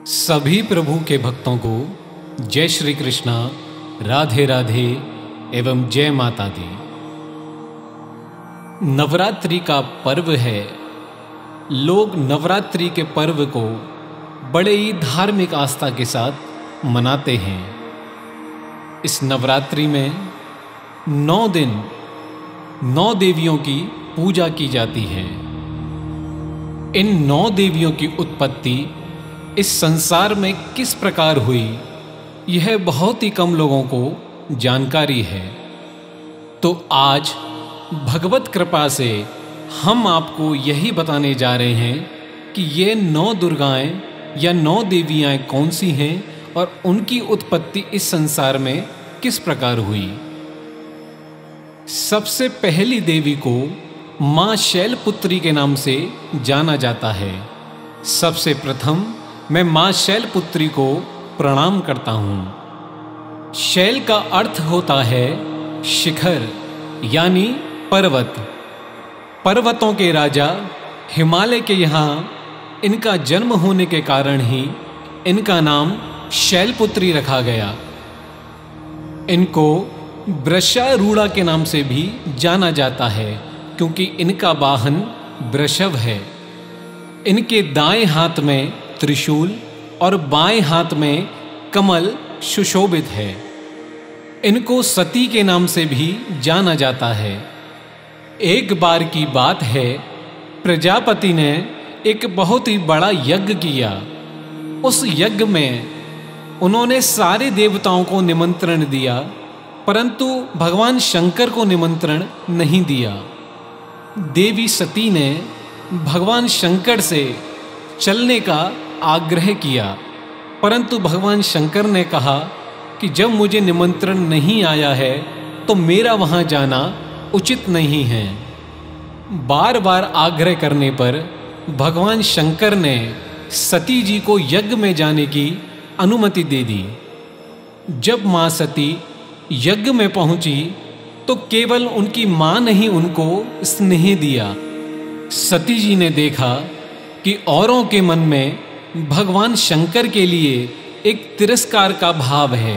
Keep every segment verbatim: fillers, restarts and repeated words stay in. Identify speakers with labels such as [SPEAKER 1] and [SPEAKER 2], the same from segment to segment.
[SPEAKER 1] सभी प्रभु के भक्तों को जय श्री कृष्णा, राधे राधे एवं जय माता दी। नवरात्रि का पर्व है। लोग नवरात्रि के पर्व को बड़े ही धार्मिक आस्था के साथ मनाते हैं। इस नवरात्रि में नौ दिन नौ देवियों की पूजा की जाती है। इन नौ देवियों की उत्पत्ति इस संसार में किस प्रकार हुई, यह बहुत ही कम लोगों को जानकारी है। तो आज भगवत कृपा से हम आपको यही बताने जा रहे हैं कि ये नौ दुर्गाएं या नौ देवियां कौन सी हैं और उनकी उत्पत्ति इस संसार में किस प्रकार हुई। सबसे पहली देवी को मां शैलपुत्री के नाम से जाना जाता है। सबसे प्रथम मैं मां शैलपुत्री को प्रणाम करता हूं। शैल का अर्थ होता है शिखर यानी पर्वत। पर्वतों के राजा हिमालय के यहाँ इनका जन्म होने के कारण ही इनका नाम शैलपुत्री रखा गया। इनको वृषारूढ़ा के नाम से भी जाना जाता है क्योंकि इनका वाहन वृषभ है। इनके दाएं हाथ में त्रिशूल और बाएं हाथ में कमल सुशोभित है। इनको सती के नाम से भी जाना जाता है। एक बार की बात है, प्रजापति ने एक बहुत ही बड़ा यज्ञ किया। उस यज्ञ में उन्होंने सारे देवताओं को निमंत्रण दिया, परंतु भगवान शंकर को निमंत्रण नहीं दिया। देवी सती ने भगवान शंकर से चलने का आग्रह किया, परंतु भगवान शंकर ने कहा कि जब मुझे निमंत्रण नहीं आया है तो मेरा वहां जाना उचित नहीं है। बार बार आग्रह करने पर भगवान शंकर ने सती जी को यज्ञ में जाने की अनुमति दे दी। जब मां सती यज्ञ में पहुंची तो केवल उनकी मां ने ही उनको स्नेह दिया। सती जी ने देखा कि औरों के मन में भगवान शंकर के लिए एक तिरस्कार का भाव है।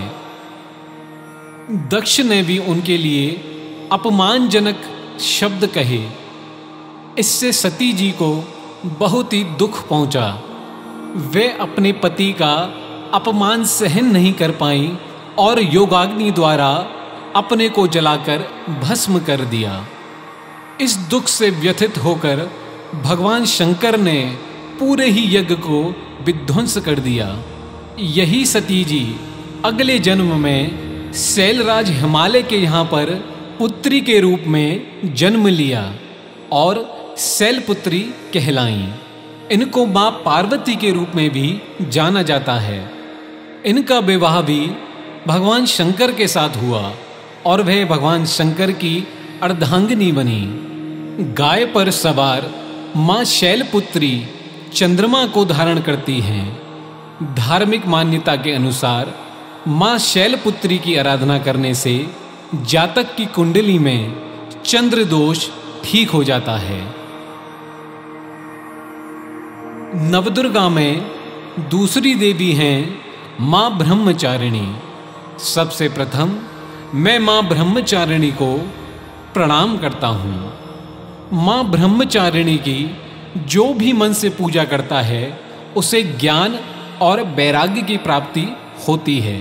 [SPEAKER 1] दक्ष ने भी उनके लिए अपमानजनक शब्द कहे। इससे सती जी को बहुत ही दुख पहुंचा। वे अपने पति का अपमान सहन नहीं कर पाई और योगाग्नि द्वारा अपने को जलाकर भस्म कर दिया। इस दुख से व्यथित होकर भगवान शंकर ने पूरे ही यज्ञ को विध्वंस कर दिया। यही सती जी अगले जन्म में शैलराज हिमालय के यहाँ पर पुत्री के रूप में जन्म लिया और शैलपुत्री कहलाईं। इनको मां पार्वती के रूप में भी जाना जाता है। इनका विवाह भी भगवान शंकर के साथ हुआ और वह भगवान शंकर की अर्धांगिनी बनी। गाय पर सवार मां शैलपुत्री चंद्रमा को धारण करती हैं। धार्मिक मान्यता के अनुसार मां शैलपुत्री की आराधना करने से जातक की कुंडली में चंद्र दोष ठीक हो जाता है। नवदुर्गा में दूसरी देवी हैं मां ब्रह्मचारिणी। सबसे प्रथम मैं मां ब्रह्मचारिणी को प्रणाम करता हूं। मां ब्रह्मचारिणी की जो भी मन से पूजा करता है उसे ज्ञान और वैराग्य की प्राप्ति होती है।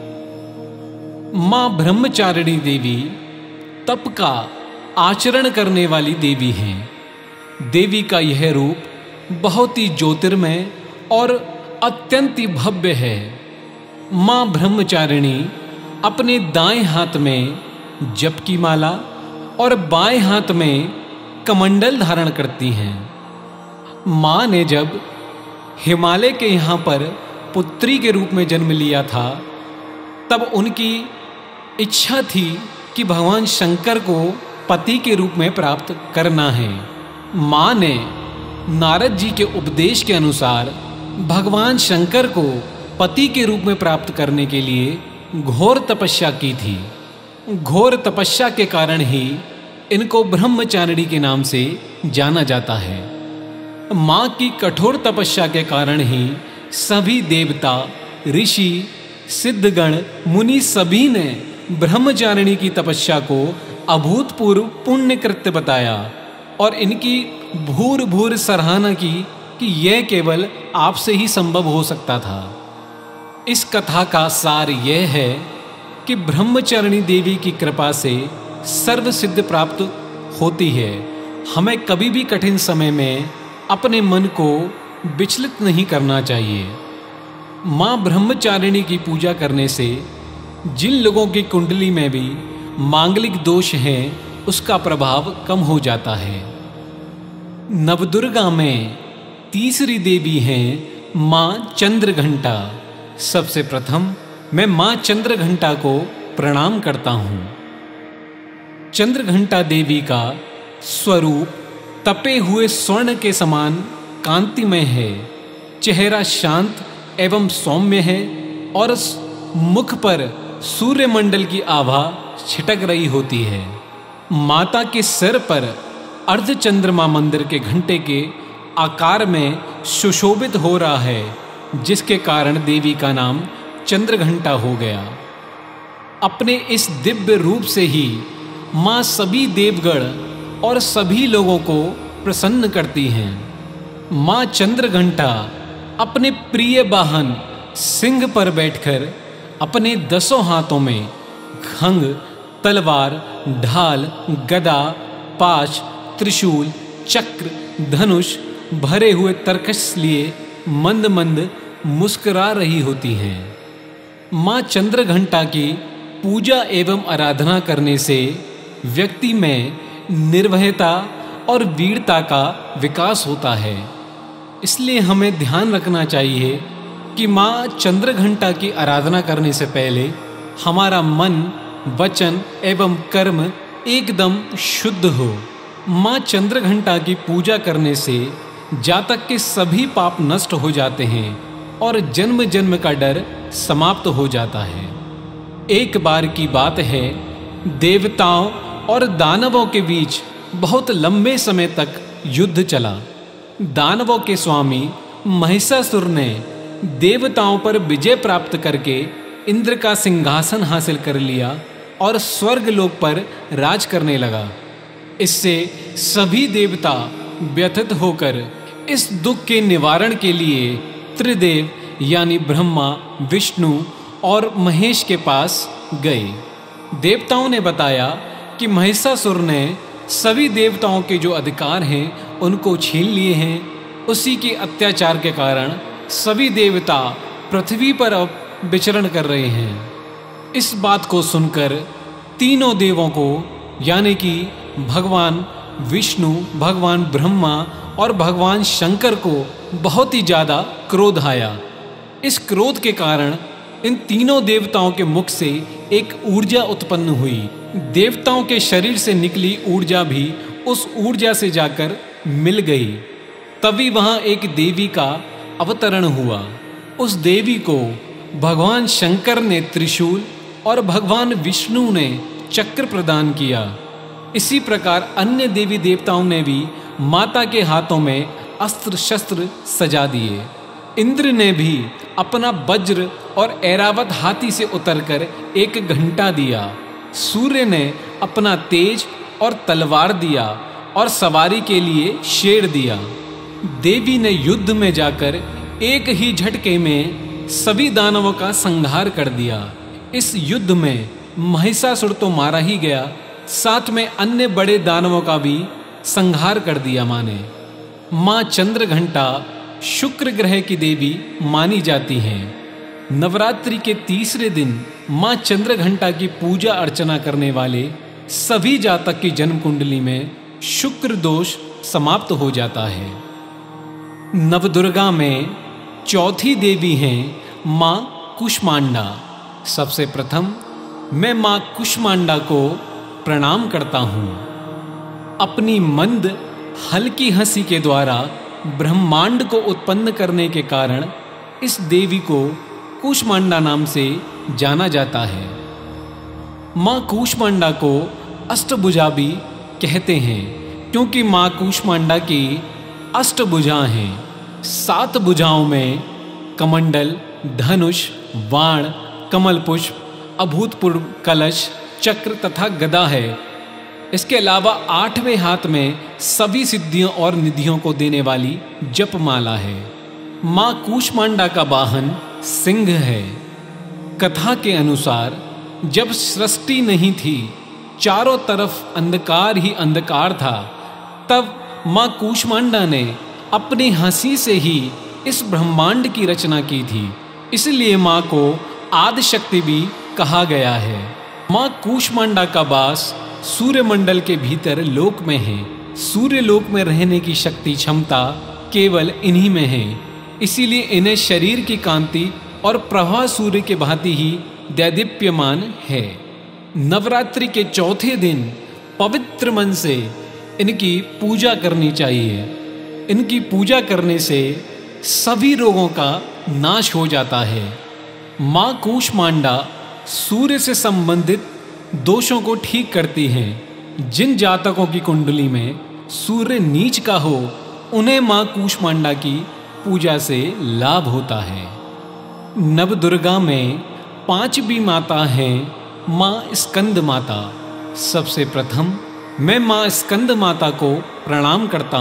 [SPEAKER 1] मां ब्रह्मचारिणी देवी तप का आचरण करने वाली देवी हैं। देवी का यह रूप बहुत ही ज्योतिर्मय और अत्यंत ही भव्य है। मां ब्रह्मचारिणी अपने दाएं हाथ में जप की माला और बाएं हाथ में कमंडल धारण करती हैं। मां ने जब हिमालय के यहाँ पर पुत्री के रूप में जन्म लिया था तब उनकी इच्छा थी कि भगवान शंकर को पति के रूप में प्राप्त करना है। मां ने नारद जी के उपदेश के अनुसार भगवान शंकर को पति के रूप में प्राप्त करने के लिए घोर तपस्या की थी। घोर तपस्या के कारण ही इनको ब्रह्मचारिणी के नाम से जाना जाता है। मां की कठोर तपस्या के कारण ही सभी देवता, ऋषि, सिद्धगण, मुनि सभी ने ब्रह्मचारिणी की तपस्या को अभूतपूर्व पुण्य कृत्य बताया और इनकी भूर भूर सराहना की कि यह केवल आपसे ही संभव हो सकता था। इस कथा का सार यह है कि ब्रह्मचारिणी देवी की कृपा से सर्व सिद्ध प्राप्त होती है। हमें कभी भी कठिन समय में अपने मन को विचलित नहीं करना चाहिए। माँ ब्रह्मचारिणी की पूजा करने से जिन लोगों की कुंडली में भी मांगलिक दोष हैं उसका प्रभाव कम हो जाता है। नवदुर्गा में तीसरी देवी हैं माँ चंद्रघंटा। सबसे प्रथम मैं माँ चंद्रघंटा को प्रणाम करता हूँ। चंद्रघंटा देवी का स्वरूप तपे हुए स्वर्ण के समान कांतिमय है। चेहरा शांत एवं सौम्य है और मुख पर सूर्यमंडल की आभा छिटक रही होती है। माता के सिर पर अर्धचंद्रमा मंदिर के घंटे के आकार में सुशोभित हो रहा है, जिसके कारण देवी का नाम चंद्रघंटा हो गया। अपने इस दिव्य रूप से ही माँ सभी देवगण और सभी लोगों को प्रसन्न करती हैं। माँ चंद्रघंटा अपने प्रिय वाहन सिंह पर बैठकर अपने दसों हाथों में खंग, तलवार, ढाल, गदा, पाश, त्रिशूल, चक्र, धनुष भरे हुए तरकश लिए मंद मंद मुस्कुरा रही होती हैं। माँ चंद्रघंटा की पूजा एवं आराधना करने से व्यक्ति में निर्भयता और वीरता का विकास होता है। इसलिए हमें ध्यान रखना चाहिए कि माँ चंद्रघंटा की आराधना करने से पहले हमारा मन, वचन एवं कर्म एकदम शुद्ध हो। माँ चंद्रघंटा की पूजा करने से जातक के सभी पाप नष्ट हो जाते हैं और जन्म जन्म का डर समाप्त हो जाता है। एक बार की बात है, देवताओं और दानवों के बीच बहुत लंबे समय तक युद्ध चला। दानवों के स्वामी महिषासुर ने देवताओं पर विजय प्राप्त करके इंद्र का सिंहासन हासिल कर लिया और स्वर्ग लोक पर राज करने लगा। इससे सभी देवता व्यथित होकर इस दुख के निवारण के लिए त्रिदेव यानी ब्रह्मा, विष्णु और महेश के पास गए। देवताओं ने बताया कि महिषासुर ने सभी देवताओं के जो अधिकार हैं उनको छीन लिए हैं। उसी के अत्याचार के कारण सभी देवता पृथ्वी पर अब विचरण कर रहे हैं। इस बात को सुनकर तीनों देवों को यानी कि भगवान विष्णु, भगवान ब्रह्मा और भगवान शंकर को बहुत ही ज़्यादा क्रोध आया। इस क्रोध के कारण इन तीनों देवताओं के मुख से एक ऊर्जा उत्पन्न हुई। देवताओं के शरीर से निकली ऊर्जा भी उस ऊर्जा से जाकर मिल गई। तभी वहां एक देवी का अवतरण हुआ। उस देवी को भगवान शंकर ने त्रिशूल और भगवान विष्णु ने चक्र प्रदान किया। इसी प्रकार अन्य देवी देवताओं ने भी माता के हाथों में अस्त्र शस्त्र सजा दिए। इंद्र ने भी अपना वज्र और ऐरावत हाथी से उतरकर एक घंटा दिया। सूर्य ने अपना तेज और तलवार दिया और सवारी के लिए शेर दिया। देवी ने युद्ध में जाकर एक ही झटके में सभी दानवों का संहार कर दिया। इस युद्ध में महिषासुर तो मारा ही गया, साथ में अन्य बड़े दानवों का भी संहार कर दिया माँ ने। माँ चंद्रघंटा शुक्र ग्रह की देवी मानी जाती हैं। नवरात्रि के तीसरे दिन माँ चंद्रघंटा की पूजा अर्चना करने वाले सभी जातक की जन्म कुंडली में शुक्र दोष समाप्त हो जाता है। नवदुर्गा में चौथी देवी हैं माँ कुष्मांडा। सबसे प्रथम मैं माँ कुष्मांडा को प्रणाम करता हूँ। अपनी मंद हल्की हंसी के द्वारा ब्रह्मांड को उत्पन्न करने के कारण इस देवी को कुष्मांडा नाम से जाना जाता है। माँ कुष्मांडा को अष्टभुजा भी कहते हैं क्योंकि माँ कुष्मांडा की अष्टभुजा हैं। सात भुजाओं में कमंडल, धनुष, बाण, कमल पुष्प, अभूतपूर्व कलश, चक्र तथा गदा है। इसके अलावा आठवें हाथ में सभी सिद्धियों और निधियों को देने वाली जपमाला है। मां कूष्मांडा का वाहन सिंह है। कथा के अनुसार जब सृष्टि नहीं थी, चारों तरफ अंधकार ही अंधकार था, तब मां कूष्मांडा ने अपनी हंसी से ही इस ब्रह्मांड की रचना की थी। इसलिए मां को आदिशक्ति भी कहा गया है। मां कूष्मांडा का वास सूर्यमंडल के भीतर लोक में है। सूर्य लोक में रहने की शक्ति क्षमता केवल इन्हीं में है। इसीलिए इन्हें शरीर की कांति और प्रभा सूर्य के भांति ही दैदीप्यमान है। नवरात्रि के चौथे दिन पवित्र मन से इनकी पूजा करनी चाहिए। इनकी पूजा करने से सभी रोगों का नाश हो जाता है। मां कूष्मांडा सूर्य से संबंधित दोषों को ठीक करती हैं। जिन जातकों की कुंडली में सूर्य नीच का हो, उन्हें मां कूष्मांडा की पूजा से लाभ होता है। नवदुर्गा में पांचवी माता हैं मां स्कंद माता। सबसे प्रथम मैं मां स्कंद माता को प्रणाम करता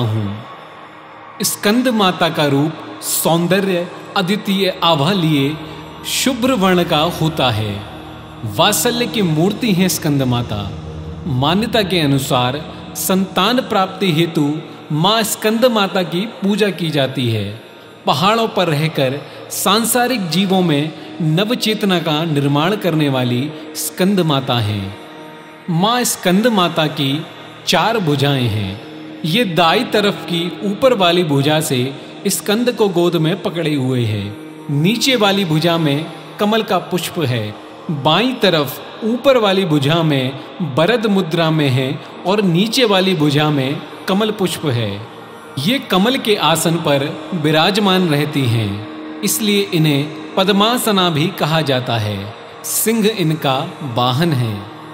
[SPEAKER 1] हूँ। स्कंद माता का रूप सौंदर्य, अद्वितीय आभा लिए शुभ्र वर्ण का होता है। वात्सल्य की मूर्ति है स्कंद माता। मान्यता के अनुसार संतान प्राप्ति हेतु मां स्कंद माता की पूजा की जाती है। पहाड़ों पर रहकर सांसारिक जीवों में नवचेतना का निर्माण करने वाली स्कंद माता है। मां स्कंद माता की चार भुजाएं हैं। ये दाई तरफ की ऊपर वाली भुजा से स्कंद को गोद में पकड़े हुए है। नीचे वाली भुजा में कमल का पुष्प है। बाईं तरफ ऊपर वाली भुजा में बरद मुद्रा में है और नीचे वाली भुजा में कमल पुष्प है। ये कमल के आसन पर विराजमान रहती हैं, इसलिए इन्हें पद्मासना भी कहा जाता है। सिंह इनका वाहन है।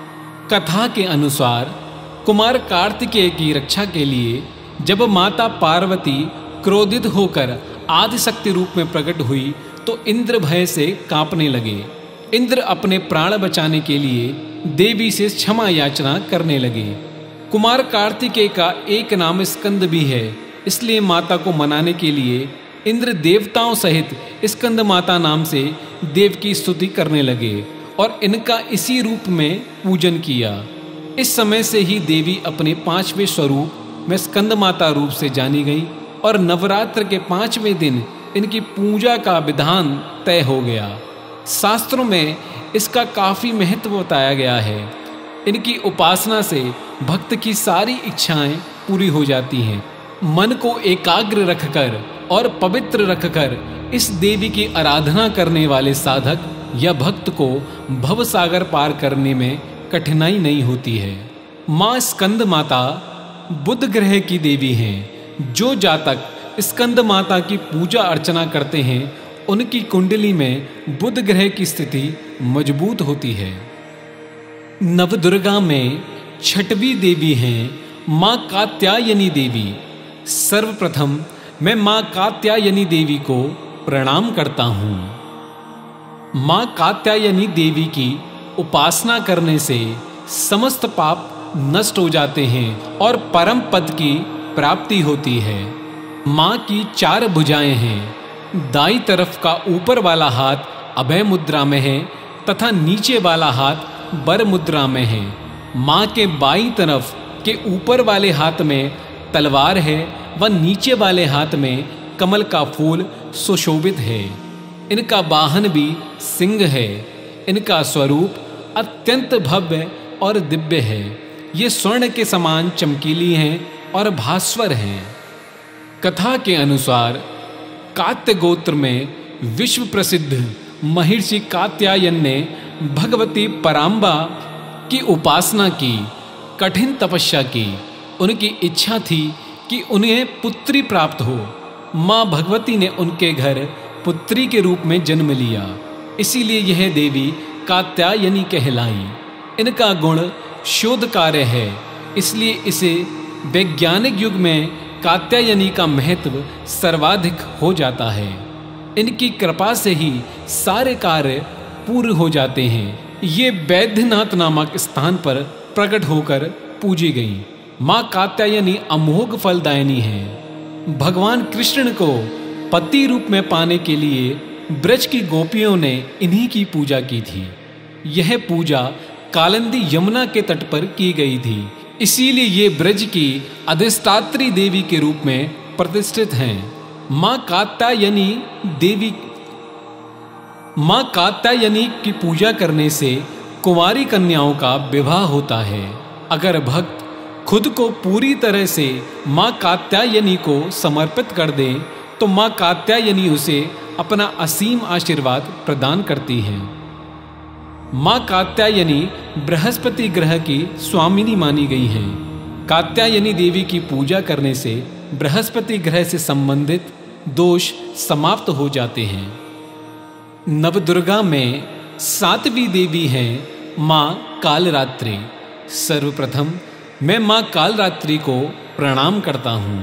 [SPEAKER 1] कथा के अनुसार कुमार कार्तिकेय की रक्षा के लिए जब माता पार्वती क्रोधित होकर आदिशक्ति रूप में प्रकट हुई तो इंद्र भय से कांपने लगे। इंद्र अपने प्राण बचाने के लिए देवी से क्षमा याचना करने लगे। कुमार कार्तिकेय का एक नाम स्कंद भी है, इसलिए माता को मनाने के लिए इंद्र देवताओं सहित स्कंद माता नाम से देव की स्तुति करने लगे और इनका इसी रूप में पूजन किया। इस समय से ही देवी अपने पांचवें स्वरूप में स्कंद माता रूप से जानी गई और नवरात्र के पांचवें दिन इनकी पूजा का विधान तय हो गया। शास्त्रों में इसका काफी महत्व बताया गया है। इनकी उपासना से भक्त की सारी इच्छाएं पूरी हो जाती हैं। मन को एकाग्र रखकर और पवित्र रखकर इस देवी की आराधना करने वाले साधक या भक्त को भव सागर पार करने में कठिनाई नहीं होती है। मां स्कंद माता बुध ग्रह की देवी हैं। जो जातक स्कंद माता की पूजा अर्चना करते हैं उनकी कुंडली में बुध ग्रह की स्थिति मजबूत होती है। नवदुर्गा में छठवीं देवी हैं मां कात्यायनी देवी। सर्वप्रथम मैं मां कात्यायनी देवी को प्रणाम करता हूँ। मां कात्यायनी देवी की उपासना करने से समस्त पाप नष्ट हो जाते हैं और परम पद की प्राप्ति होती है। मां की चार भुजाएं हैं। दाई तरफ का ऊपर वाला हाथ अभय मुद्रा में है तथा नीचे वाला हाथ बर मुद्रा में है। मां के बाईं तरफ के ऊपर वाले हाथ में तलवार है व नीचे वाले हाथ में कमल का फूल सुशोभित है। इनका वाहन भी सिंह है। इनका स्वरूप अत्यंत भव्य और दिव्य है। ये स्वर्ण के समान चमकीली हैं और भास्वर हैं। कथा के अनुसार कात्य गोत्र में विश्व प्रसिद्ध महर्षि कात्यायन ने भगवती पराम्बा की उपासना की, कठिन तपस्या की। उनकी इच्छा थी कि उन्हें पुत्री प्राप्त हो। मां भगवती ने उनके घर पुत्री के रूप में जन्म लिया, इसीलिए यह देवी कात्यायनी कहलाई। इनका गुण शोध कार्य है, इसलिए इसे वैज्ञानिक युग में कात्यायनी का महत्व सर्वाधिक हो जाता है। इनकी कृपा से ही सारे कार्य पूर्ण हो जाते हैं। ये वैद्यनाथ नामक स्थान पर प्रकट होकर पूजी गई। माँ कात्यायनी अमोघ फलदायिनी है। भगवान कृष्ण को पति रूप में पाने के लिए ब्रज की गोपियों ने इन्हीं की पूजा की थी। यह पूजा कालिंदी यमुना के तट पर की गई थी, इसीलिए ये ब्रज की अधिष्ठात्री देवी के रूप में प्रतिष्ठित हैं। माँ कात्यायनी देवी माँ कात्यायनी की पूजा करने से कुंवारी कन्याओं का विवाह होता है। अगर भक्त खुद को पूरी तरह से माँ कात्यायनी को समर्पित कर दें तो माँ कात्यायनी उसे अपना असीम आशीर्वाद प्रदान करती है। माँ कात्यायनी बृहस्पति ग्रह की स्वामिनी मानी गई हैं। कात्यायनी देवी की पूजा करने से बृहस्पति ग्रह से संबंधित दोष समाप्त हो जाते हैं। नवदुर्गा में सातवीं देवी हैं माँ कालरात्रि। सर्वप्रथम मैं माँ कालरात्रि को प्रणाम करता हूँ।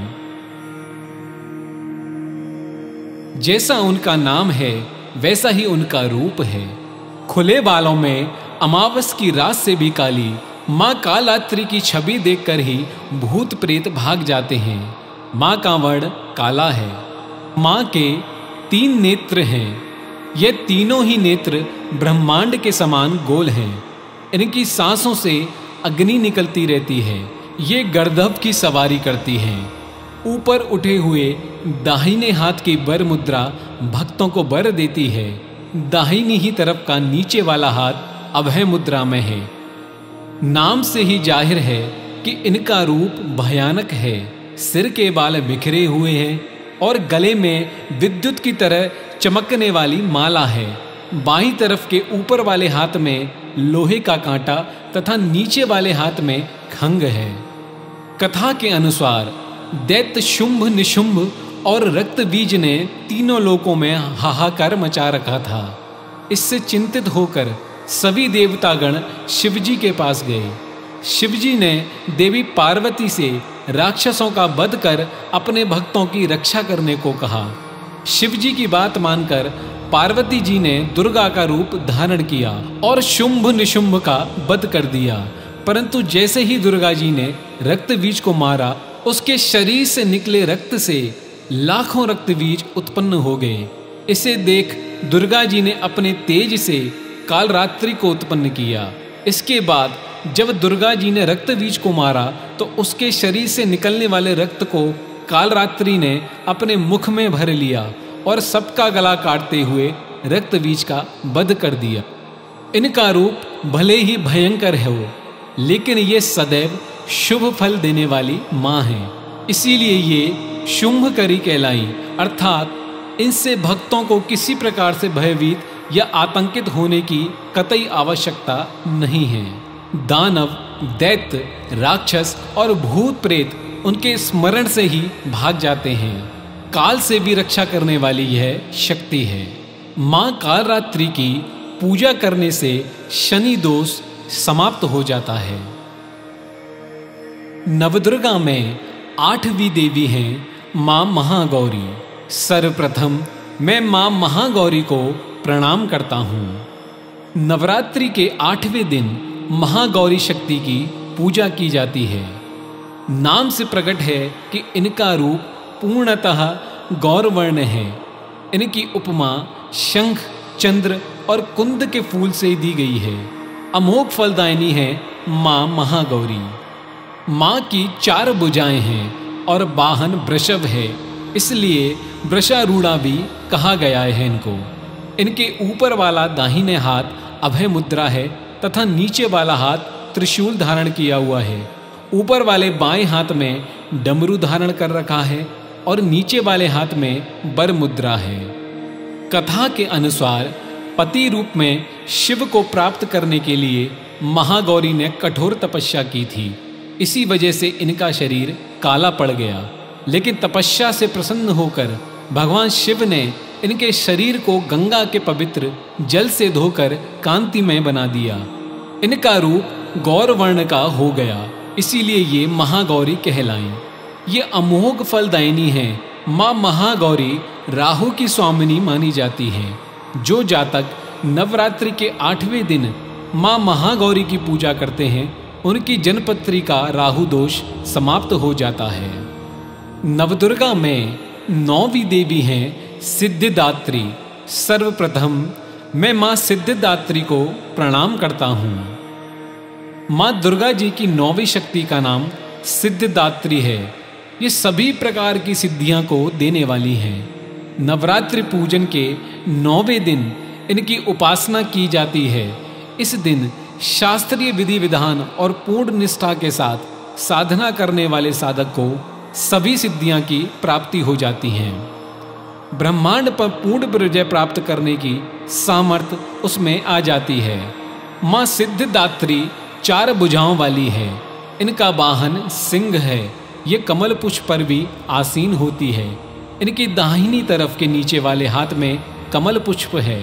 [SPEAKER 1] जैसा उनका नाम है वैसा ही उनका रूप है। खुले बालों में अमावस की रात से भी काली माँ कालरात्रि की छवि देखकर ही भूत प्रेत भाग जाते हैं। माँ का वर्ण काला है। माँ के तीन नेत्र हैं। ये तीनों ही नेत्र ब्रह्मांड के समान गोल हैं। इनकी सांसों से अग्नि निकलती रहती है। ये गर्दभ की सवारी करती हैं। ऊपर उठे हुए दाहिने हाथ की वर मुद्रा भक्तों को वर देती है। दाहिनी ही तरफ का नीचे वाला हाथ अभय मुद्रा में है। नाम से ही जाहिर है कि इनका रूप भयानक है। सिर के बाल बिखरे हुए हैं और गले में विद्युत की तरह चमकने वाली माला है। बाईं तरफ के ऊपर वाले हाथ में लोहे का कांटा तथा नीचे वाले हाथ में खंग है। कथा के अनुसार दैत्य शुंभ निशुंभ और रक्तबीज ने तीनों लोकों में हाहाकार मचा रखा था। इससे चिंतित होकर सभी देवतागण शिवजी के पास गए। शिवजी ने देवी पार्वती से राक्षसों का वध कर अपने भक्तों की रक्षा करने को कहा। शिवजी की बात मानकर पार्वती जी ने दुर्गा का रूप धारण किया और शुंभ निशुंभ का वध कर दिया। परंतु जैसे ही दुर्गा जी ने रक्तबीज को मारा, उसके शरीर से निकले रक्त से लाखों रक्तबीज उत्पन्न हो गए। इसे देख दुर्गा जी ने अपने तेज से कालरात्रि को उत्पन्न किया। इसके बाद जब दुर्गा जी ने रक्तबीज को मारा तो उसके शरीर से निकलने वाले रक्त को कालरात्रि ने अपने मुख में भर लिया और सबका गला काटते हुए रक्तबीज का वध कर दिया। इनका रूप भले ही भयंकर है वो, लेकिन ये सदैव शुभ फल देने वाली माँ है। इसीलिए ये शुंभकरी कहलाई, अर्थात इनसे भक्तों को किसी प्रकार से भयभीत या आतंकित होने की कतई आवश्यकता नहीं है। दानव, दैत्य, राक्षस और भूत प्रेत उनके स्मरण से ही भाग जाते हैं। काल से भी रक्षा करने वाली यह शक्ति है। माँ कालरात्रि की पूजा करने से शनि दोष समाप्त हो जाता है। नवदुर्गा में आठवीं देवी हैं माँ महागौरी। सर्वप्रथम मैं माँ महागौरी को प्रणाम करता हूँ। नवरात्रि के आठवें दिन महागौरी शक्ति की पूजा की जाती है। नाम से प्रकट है कि इनका रूप पूर्णतः गौरवर्ण है। इनकी उपमा शंख, चंद्र और कुंद के फूल से दी गई है। अमोघ फलदायिनी है माँ महागौरी। माँ की चार भुजाएं हैं और वाहन वृषभ है, इसलिए वृषारूढ़ा भी कहा गया है इनको। इनके ऊपर वाला दाहिने हाथ अभय मुद्रा है तथा नीचे वाला हाथ त्रिशूल धारण किया हुआ है। ऊपर वाले बाएं हाथ में डमरू धारण कर रखा है और नीचे वाले हाथ में बर मुद्रा है। कथा के अनुसार पति रूप में शिव को प्राप्त करने के लिए महागौरी ने कठोर तपस्या की थी। इसी वजह से इनका शरीर काला पड़ गया, लेकिन तपस्या से प्रसन्न होकर भगवान शिव ने इनके शरीर को गंगा के पवित्र जल से धोकर कांतिमय बना दिया। इनका रूप गौरवर्ण का हो गया, इसीलिए ये महागौरी कहलाएं। ये अमोघ फलदायिनी हैं। माँ महागौरी राहु की स्वामिनी मानी जाती हैं। जो जातक नवरात्रि के आठवें दिन माँ महागौरी की पूजा करते हैं उनकी जन्मपत्री का राहु दोष समाप्त हो जाता है। नवदुर्गा में नौवीं देवी हैं सिद्धिदात्री। सर्वप्रथम मैं माँ सिद्धिदात्री को प्रणाम करता हूँ। माँ दुर्गा जी की नौवीं शक्ति का नाम सिद्धिदात्री है। ये सभी प्रकार की सिद्धियां को देने वाली हैं। नवरात्रि पूजन के नौवें दिन इनकी उपासना की जाती है। इस दिन शास्त्रीय विधि विधान और पूर्ण निष्ठा के साथ साधना करने वाले साधक को सभी सिद्धियां की प्राप्ति हो जाती हैं। ब्रह्मांड पर पूर्ण विजय प्राप्त करने की सामर्थ्य उसमें आ जाती है। माँ सिद्धिदात्री चार भुजाओं वाली है। इनका वाहन सिंह है। ये कमल पुष्प पर भी आसीन होती है। इनकी दाहिनी तरफ के नीचे वाले हाथ में कमल पुष्प है।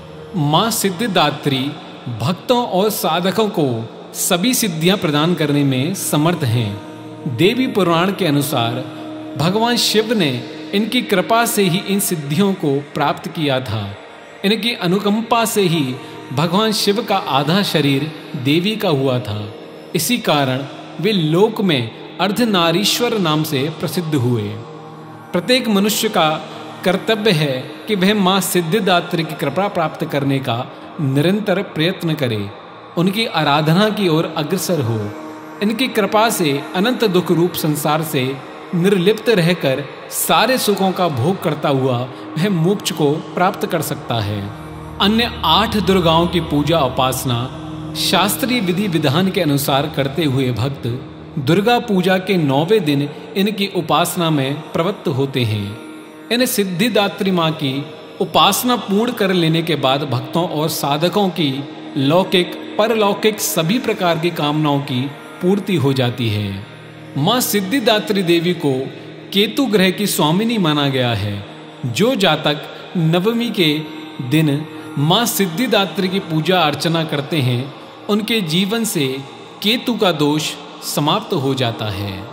[SPEAKER 1] माँ सिद्धिदात्री भक्तों और साधकों को सभी सिद्धियां प्रदान करने में समर्थ हैं। देवी पुराण के अनुसार भगवान शिव ने इनकी कृपा से ही इन सिद्धियों को प्राप्त किया था। इनकी अनुकंपा से ही भगवान शिव का आधा शरीर देवी का हुआ था। इसी कारण वे लोक में अर्धनारीश्वर नाम से प्रसिद्ध हुए। प्रत्येक मनुष्य का कर्तव्य है कि वह माँ सिद्धिदात्री की कृपा प्राप्त करने का निरंतर प्रयत्न करे, उनकी आराधना की ओर अग्रसर हो। इनकी कृपा से अनंत दुख रूप संसार से निर्लिप्त रहकर सारे सुखों का भोग करता हुआ वह मोक्ष को प्राप्त कर सकता है। अन्य आठ दुर्गाओं की पूजा उपासना शास्त्रीय विधि विधान के अनुसार करते हुए भक्त दुर्गा पूजा के नौवें दिन इनकी उपासना में प्रवृत्त होते हैं। इन सिद्धिदात्री माँ की उपासना पूर्ण कर लेने के बाद भक्तों और साधकों की लौकिक परलौकिक सभी प्रकार की कामनाओं की पूर्ति हो जाती है। माँ सिद्धिदात्री देवी को केतु ग्रह की स्वामिनी माना गया है। जो जातक नवमी के दिन माँ सिद्धिदात्री की पूजा अर्चना करते हैं उनके जीवन से केतु का दोष समाप्त हो जाता है।